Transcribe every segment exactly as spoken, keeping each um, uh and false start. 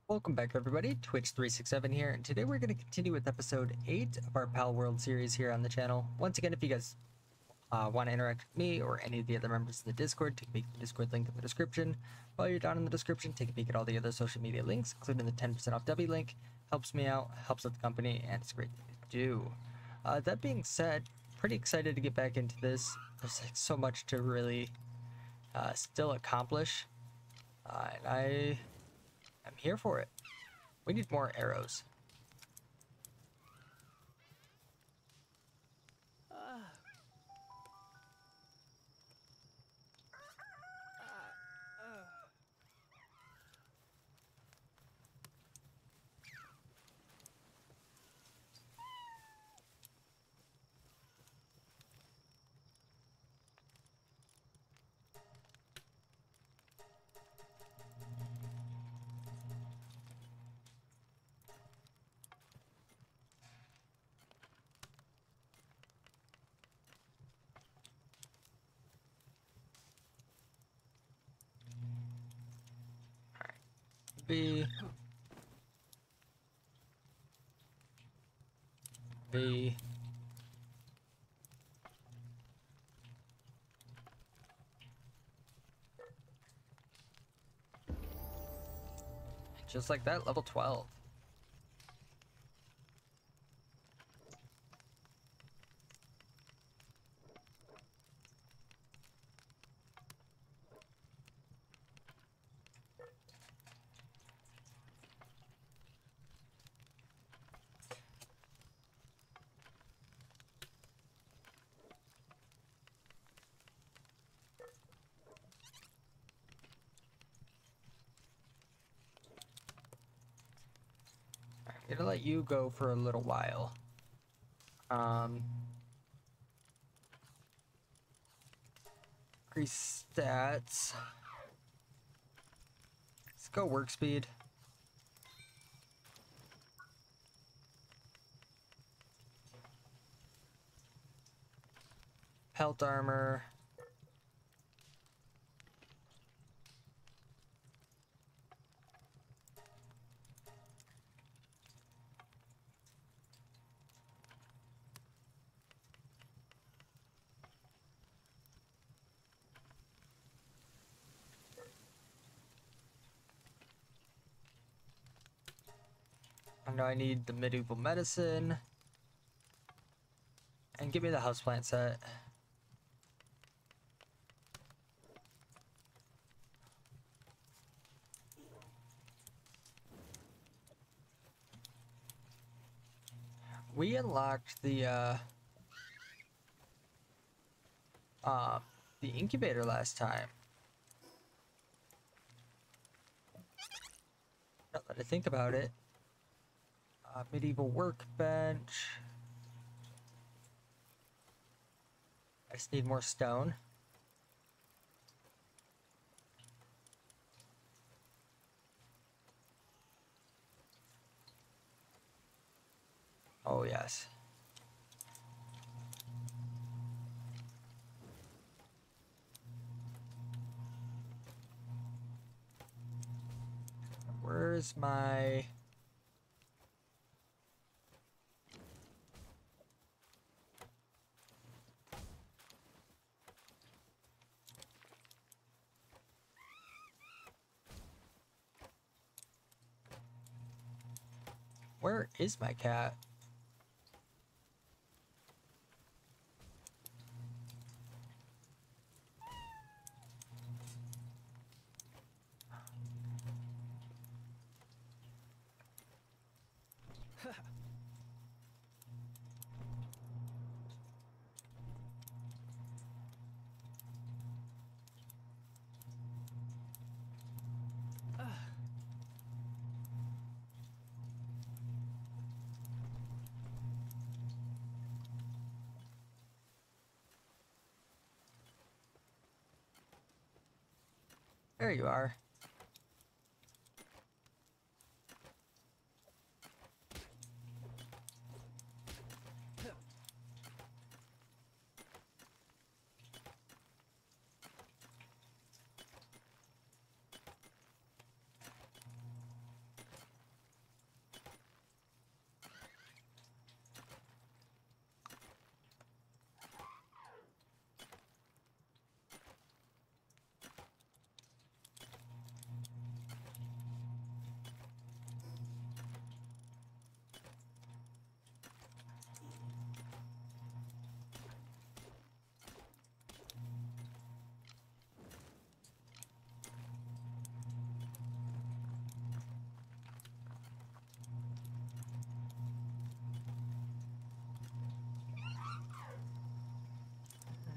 Welcome back everybody, Twitch three six seven here, and today we're going to continue with episode eight of our Palworld series here on the channel. Once again, if you guys uh, want to interact with me or any of the other members of the Discord, take a peek at the Discord link in the description. While you're down in the description, take a peek at all the other social media links, including the ten percent off W link. Helps me out, helps out the company, and it's a great thing to do. Uh, that being said, pretty excited to get back into this. There's like so much to really uh, still accomplish, uh, and I am here for it. We need more arrows. V. V. Just like that, level twelve. I'm gonna let you go for a little while. Um, increase stats. Let's go work speed. Pelt armor. I know I need the medieval medicine. And give me the houseplant set. We unlocked the uh, uh, the incubator last time. Now that I think about it. Uh, medieval workbench. I just need more stone. Oh yes. Where's my... Where is my cat? There you are.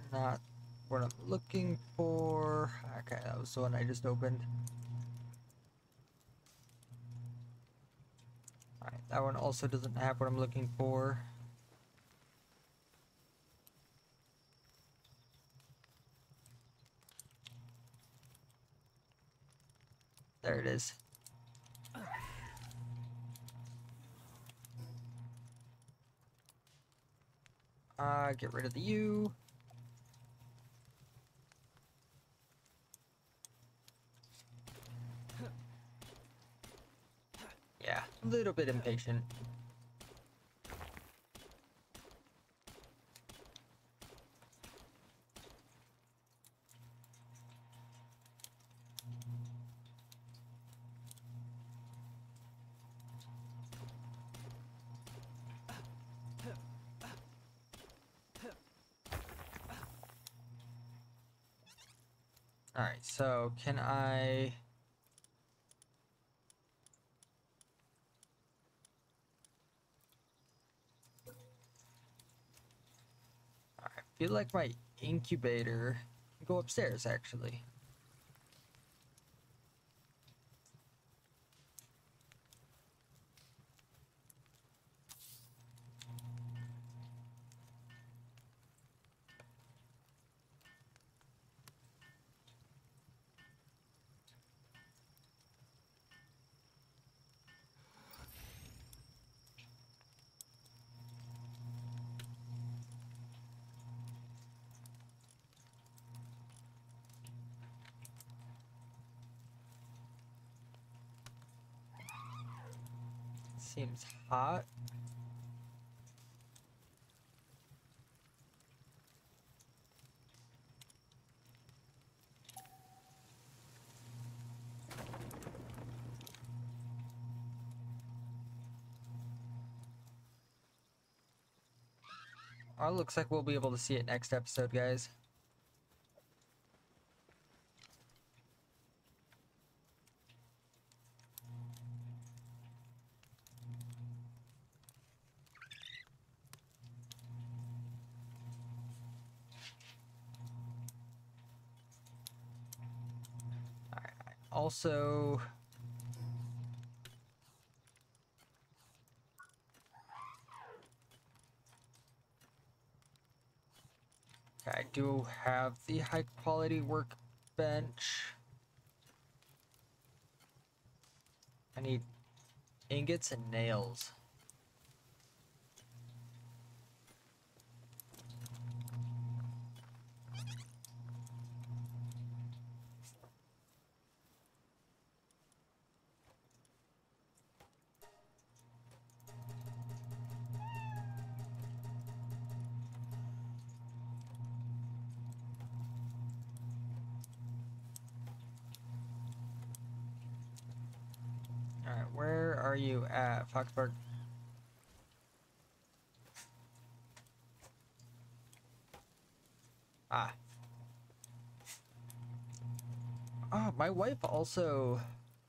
Not what I'm looking for. Okay, that was the one I just opened. Alright, that one also doesn't have what I'm looking for. There it is. Uh, get rid of the U. Yeah, a little bit impatient. Alright, so can I... I feel like my incubator can go upstairs, actually. Seems hot. Oh, looks like we'll be able to see it next episode, guys. Alright, also... I do have the high quality workbench. I need ingots and nails. Alright, where are you at, Foxburg? Ah. Oh, my wife also...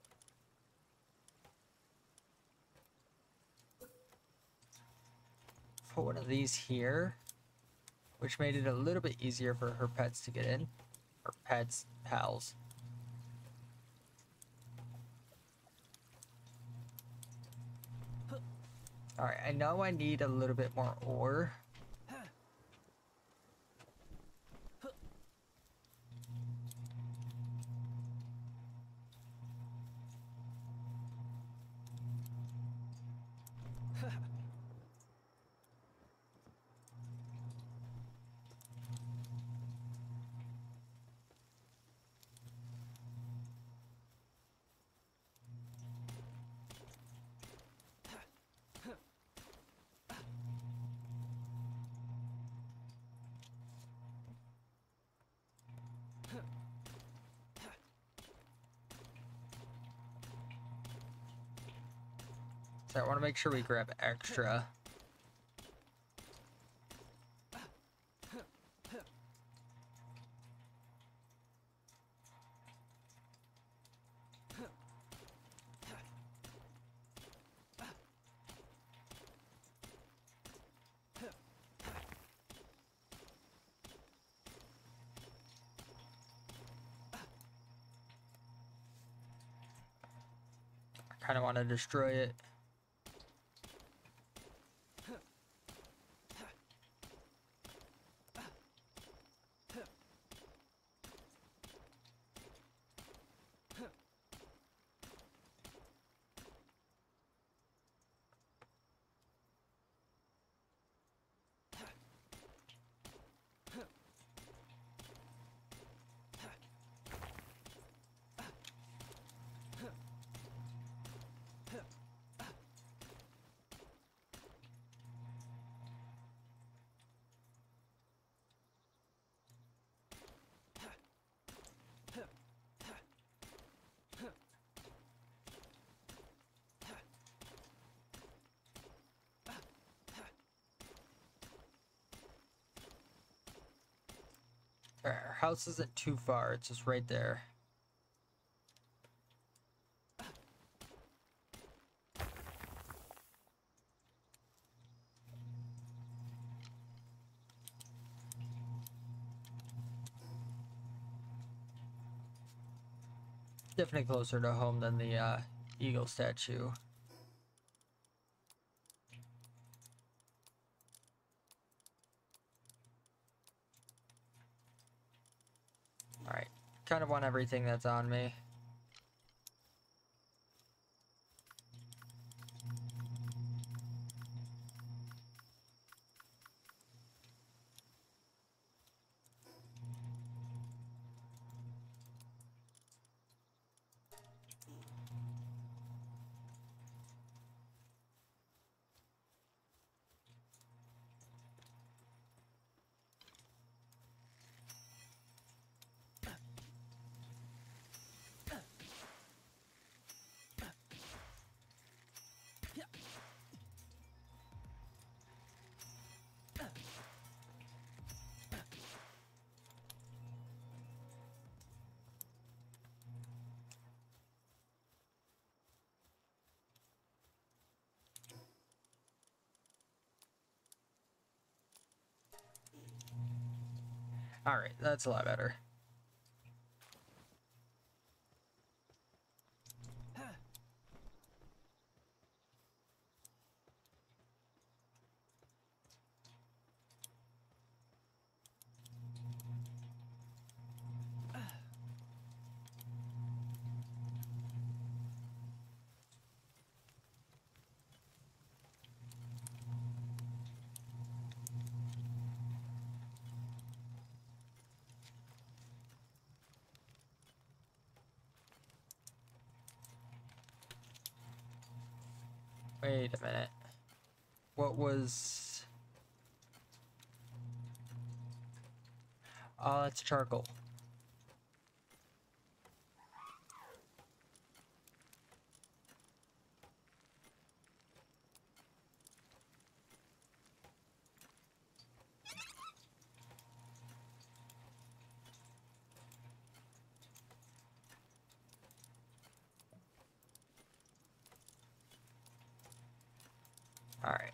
put one of these here, which made it a little bit easier for her pets to get in. Or pets, pals. Alright, I know I need a little bit more ore. So I want to make sure we grab extra. kind of want to destroy it. Our house isn't too far, it's just right there. Definitely closer to home than the uh, eagle statue. Alright, kind of want everything that's on me. Alright, that's a lot better. Wait a minute. What was... Oh, that's charcoal. Alright.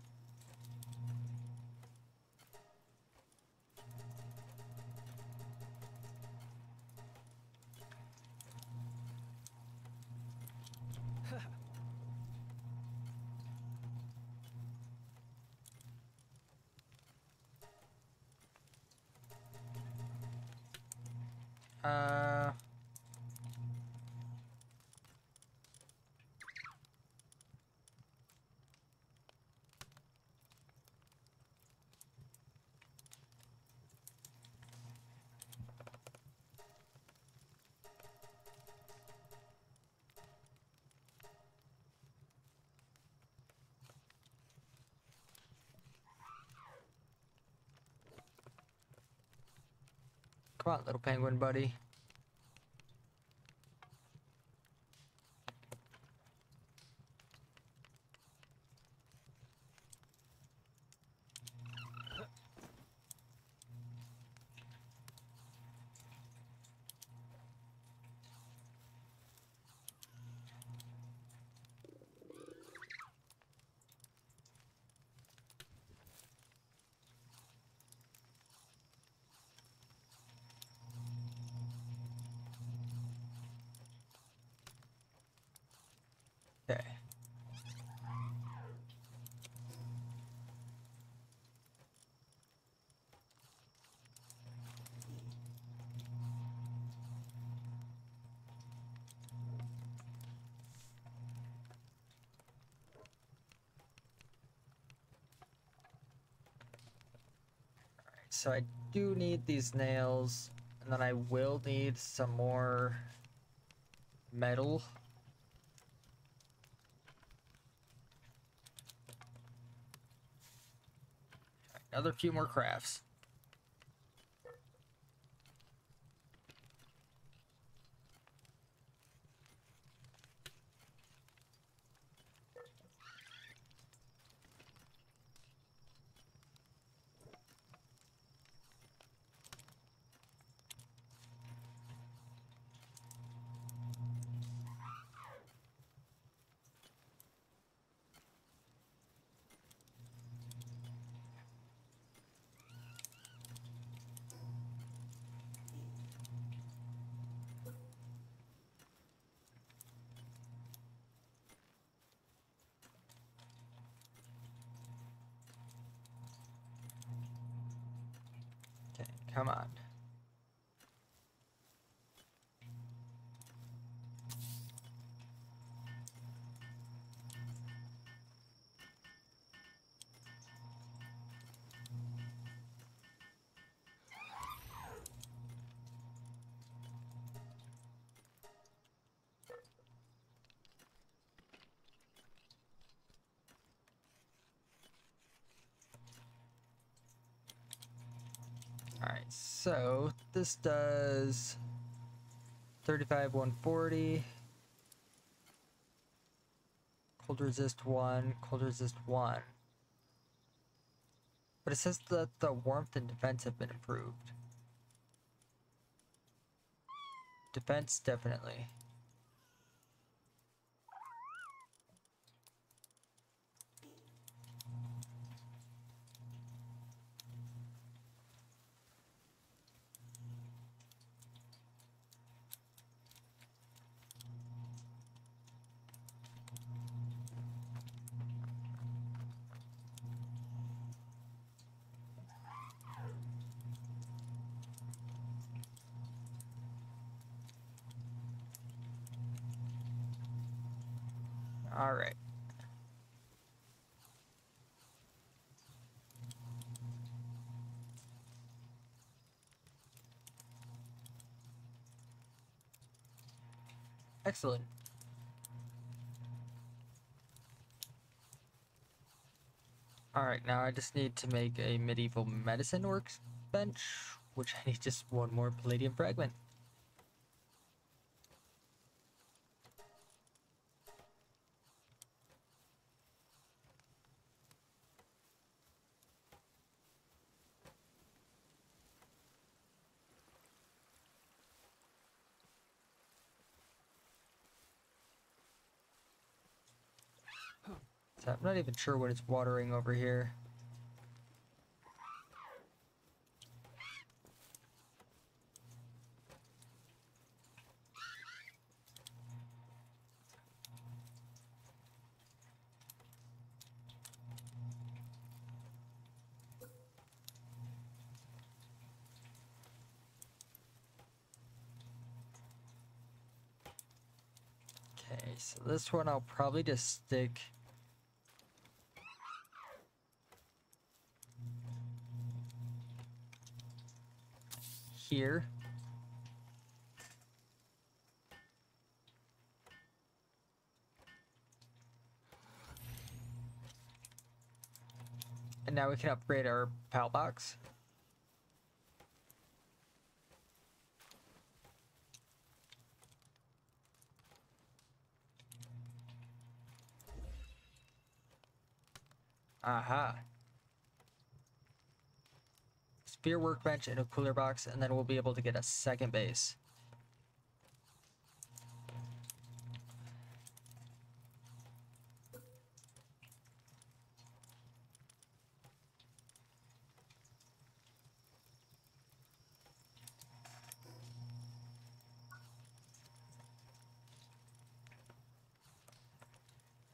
Uh... Come on, little penguin buddy. Okay. So I do need these nails, and then I will need some more metal. Another few more crafts. Okay, come on. Alright, so this does thirty-five, one forty. Cold resist one, cold resist one. But it says that the warmth and defense have been improved. Defense, definitely. Alright. Excellent. Alright, now I just need to make a medieval medicine workbench, which I need just one more palladium fragment. So I'm not even sure what it's watering over here. Okay, so this one I'll probably just stick here. And now we can upgrade our pal box. Aha. Spear workbench and a cooler box, and then we'll be able to get a second base.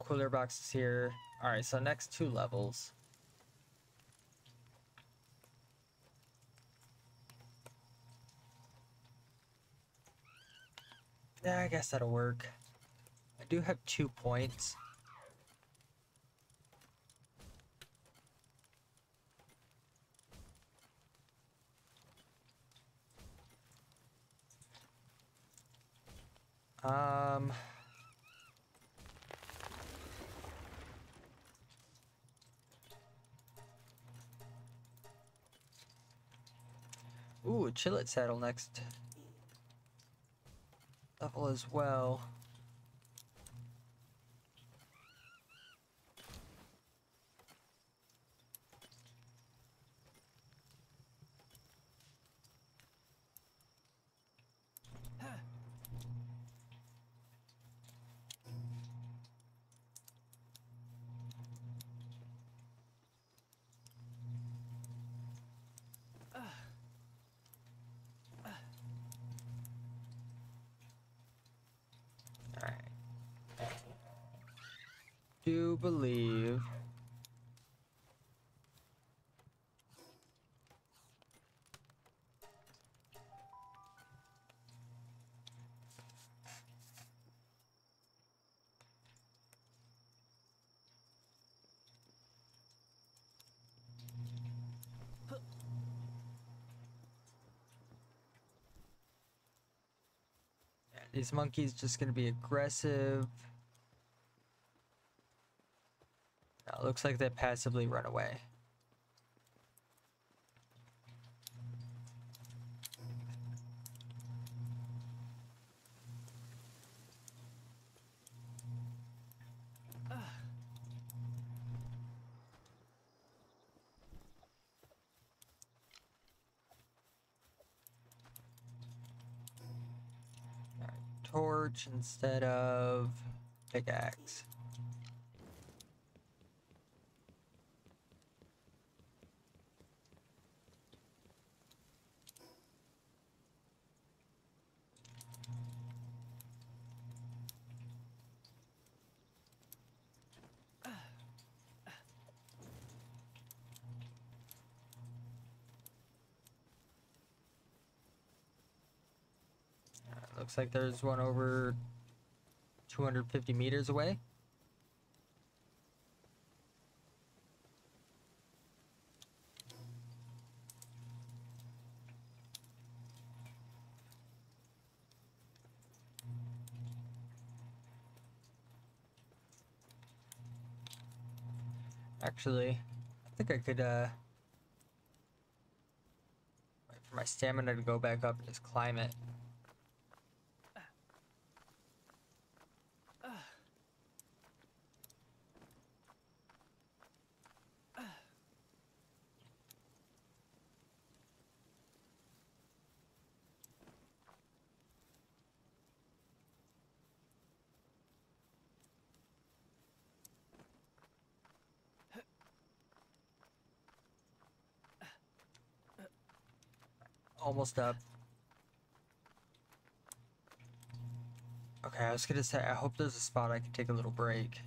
cooler boxes here. All right, so next two levels. Yeah, I guess that'll work. I do have two points. Um... Ooh, a chillet saddle next level as well. Alright. Do believe yeah, these monkeys just gonna be aggressive. Now, it looks like they passively run away. Torch instead of pickaxe. Looks like there's one over two hundred fifty meters away. Actually, I think I could uh wait for my stamina to go back up and just climb it. Almost up. Okay, I was gonna say, I hope there's a spot I can take a little break.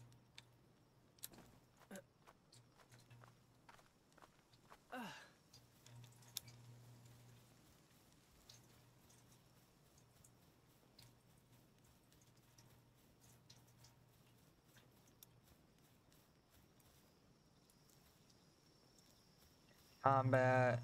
Combat.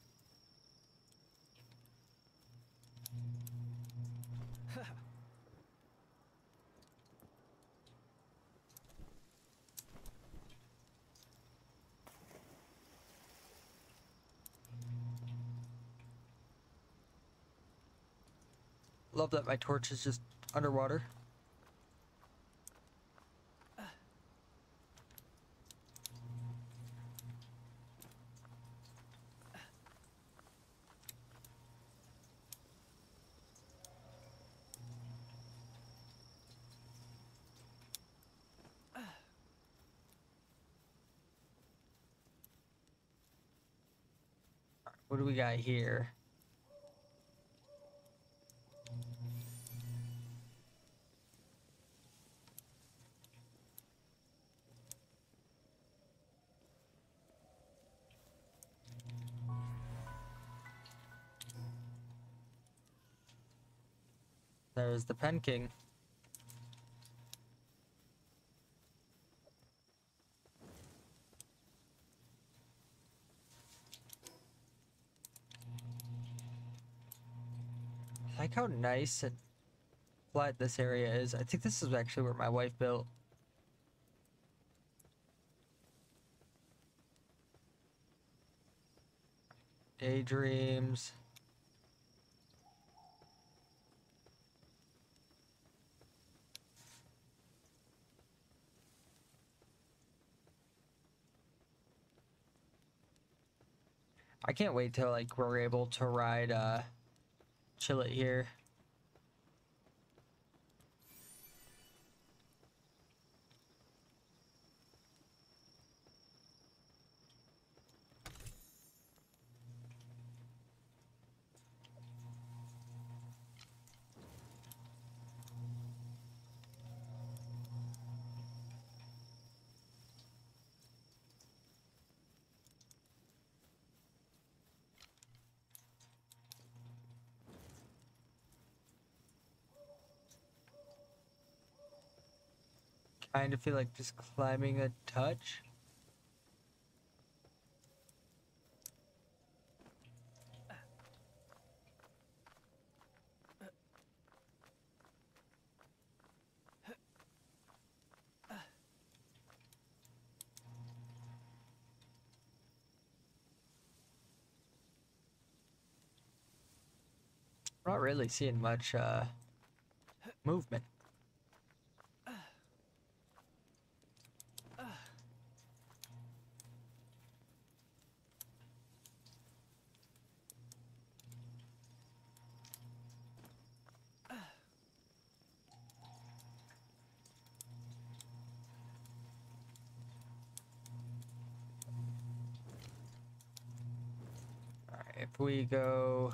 Love that my torch is just underwater. What do we got here? There's the Pen King. I like how nice and flat this area is. I think this is actually where my wife built. Daydreams. I can't wait till like we're able to ride uh chill it here. Kind of feel like just climbing a touch. I'm not really seeing much uh, movement. All right, if we go.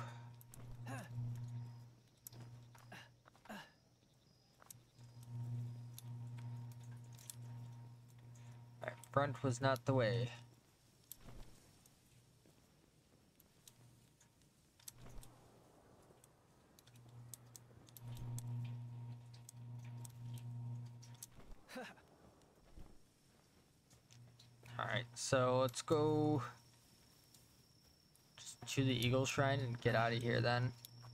Alright, front was not the way. Alright, so let's go just to the Eagle Shrine and get out of here then.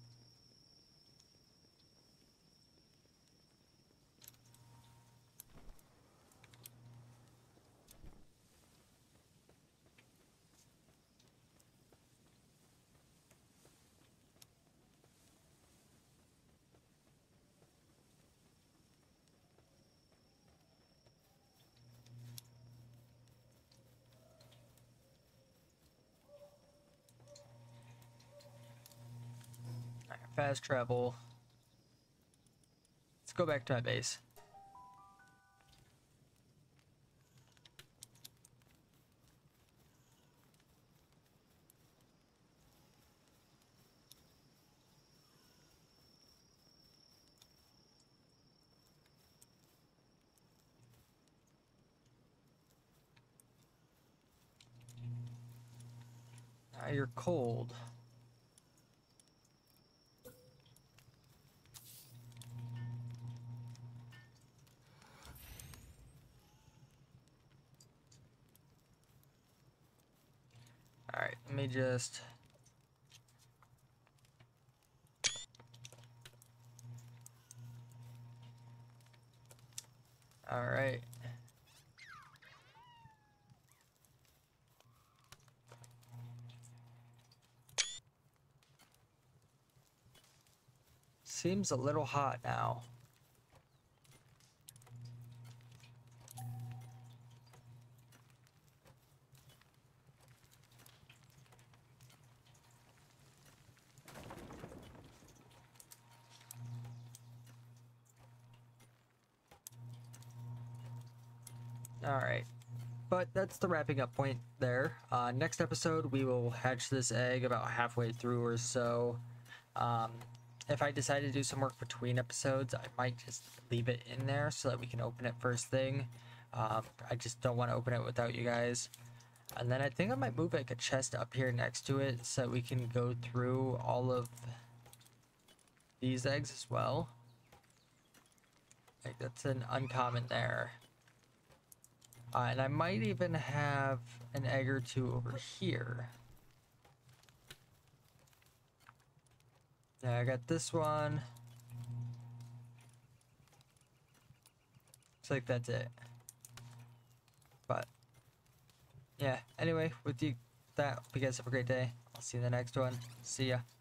Alright, fast travel. Let's go back to my base. Now you're cold. Alright, let me just... Alright. Seems a little hot now. Alright, but that's the wrapping up point there. Uh, next episode, we will hatch this egg about halfway through or so. Um, if I decide to do some work between episodes, I might just leave it in there so that we can open it first thing. Um, I just don't want to open it without you guys. And then I think I might move like a chest up here next to it so that we can go through all of these eggs as well. Like, that's an uncommon there. Uh, and I might even have an egg or two over here. Yeah, I got this one. Looks like that's it. But yeah, anyway, with you that, hope you guys have a great day. I'll see you in the next one. See ya.